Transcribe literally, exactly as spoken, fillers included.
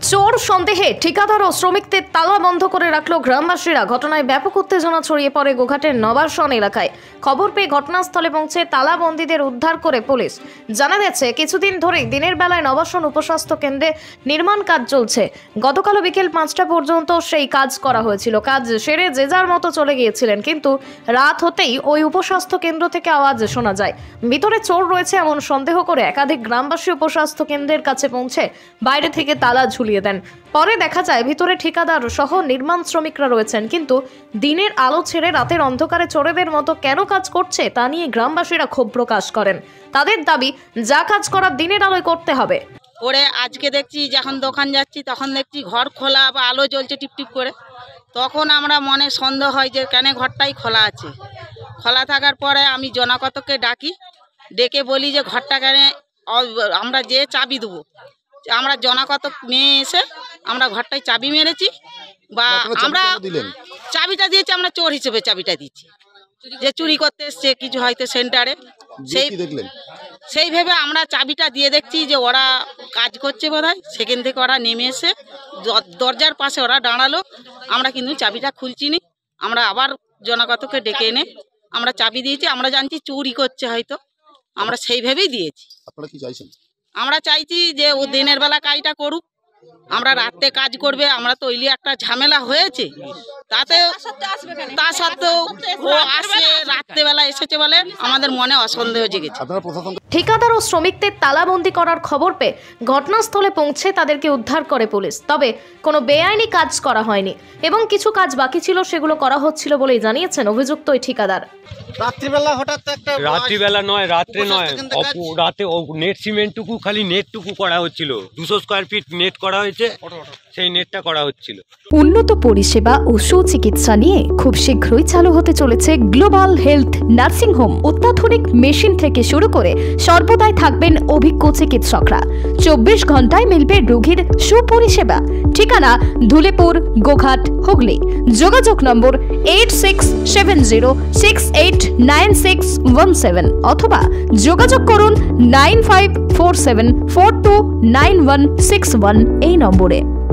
চোর সন্দেহে ঠিকাদার ও শ্রমিকদের তালা বন্ধ করে রাখলো গ্রামবাসীরা। ঘটনায় ব্যাপক উত্তেজনা ছড়িয়ে পড়ে গোঘাটের নবাসন এলাকায়। খবর পেয়ে ঘটনাস্থলে পৌঁছে তালাবন্দীদের উদ্ধার করে পুলিশ। জানা গেছে, কিছুদিন ধরেই দিনের বেলায় নবাসন উপস্বাস্থ্য কেন্দ্রে নির্মাণ কাজ চলছে। গতকাল বিকেল পাঁচটা পর্যন্ত সেই কাজ করা হয়েছিল। কাজ সেরে যে যার মতো চলে গিয়েছিলেন, কিন্তু রাত হতেই ওই উপস্বাস্থ্য কেন্দ্র থেকে আওয়াজ শোনা যায়। ভিতরে চোর রয়েছে এমন সন্দেহ করে একাধিক গ্রামবাসী উপস্বাস্থ্য কেন্দ্রের কাছে পৌঁছে বাইরে থেকে তালা ঝুলিয়ে দেন। পরে দেখা যায় ভিতরে ঠিকাদার সহ নির্মাণ শ্রমিকরা রয়েছেন, কিন্তু দিনের আলো ছেড়ে রাতের অন্ধকারে চোরেদের মতো কেন কাজ করছে তা নিয়ে গ্রামবাসীরা ক্ষোভ প্রকাশ করেন। তাদের দাবি, যা কাজ করার দিনের আলোয় করতে হবে। ওরে আজকে দেখছি যখন দোকান যাচ্ছি তখন দেখছি ঘর খোলা বা আলো জ্বলছে টিপটিপ করে, তখন আমরা মনে সন্দেহ হয় যে কেন ঘরটাই খোলা আছে। খোলা থাকার পরে আমি জনকতকে ডাকি, ডেকে বলি যে ঘরটা কেন আমরা যে চাবি দেবো। আমরা জনকতক নিয়ে এসে আমরা ঘরটায় চাবি মেরেছি, বা আমরা চাবিটা দিয়েছি, আমরা চোর হিসেবে চাবিটা দিচ্ছি, যে চুরি করতে এসছে কিছু হয়তো সেন্টারে। সেই সেই ভেবে আমরা চাবিটা দিয়ে দেখছি যে ওরা কাজ করছে বোধহয়। সেখান থেকে ওরা নেমে এসে দরজার পাশে ওরা দাঁড়ালো। আমরা কিন্তু চাবিটা খুলছি নি। আমরা আবার জনকতকে ডেকে এনে আমরা চাবি দিয়েছি। আমরা জানছি চুরি করছে হয়তো, আমরা সেই ভেবেই দিয়েছি। আপনারা কি চাইছেন? আমরা চাইছি যে ও দিনের বেলা কাজটা করুক, আমরা রাতে কাজ করবে। আমরা তো ওইলি একটা ঝামেলা হয়েছে, তাতে তা সত্ত্বেও ও আসে রাত্রেবেলা এসেছে বলে আমাদের মনে অসন্দেহ জেগেছে। ঠিকাদার ও শ্রমিকদের তালাবন্দি করার খবর পেয়ে ঘটনাস্থলে পৌঁছে তাদেরকে উদ্ধার করে পুলিশ। তবে কোনো বেআইনি কাজ করা হয়নি এবং কিছু কাজ বাকি ছিল, সেগুলো করা হচ্ছিল বলেই জানিয়েছেন অভিযুক্ত ওই ঠিকাদার। রাত্রিবেলা হঠাৎ একটা রাত্রিবেলা নয়, রাত্রে নয়, রাতে নেট সিমেন্টটুকু খালি নেটটুকু করা হচ্ছিল। দুশো স্কোয়ার ফিট নেট করা হয়েছে, সেই নেটটা করা হচ্ছিল। উন্নত পরিষেবা ও সুচিকিৎসা নিয়ে খুব শীঘ্রই চালু হতে চলেছে গ্লোবাল হেলথ নার্সিং হোম। অত্যাধুনিক মেশিন থেকে শুরু করে সর্বদাই থাকবেন অভিজ্ঞ চিকিৎসকরা। চব্বিশ ঘন্টায় মিলবে রোগীর সুপরিষেবা। ঠিকানা ধুলেপুর, গোঘাট, হুগলি। যোগাযোগ নম্বর eight six seven zero six eight nine six one seven অথবা যোগাযোগ করুন nine five four seven four two nine one six one এই নম্বরে।